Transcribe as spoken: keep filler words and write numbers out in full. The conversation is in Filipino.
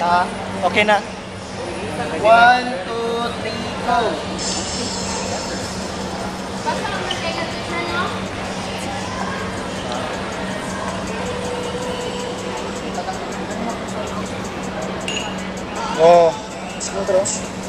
Ah, okay na. One, two, three, go! Basta naman kayo na picture, no? Oh. Ano, bro?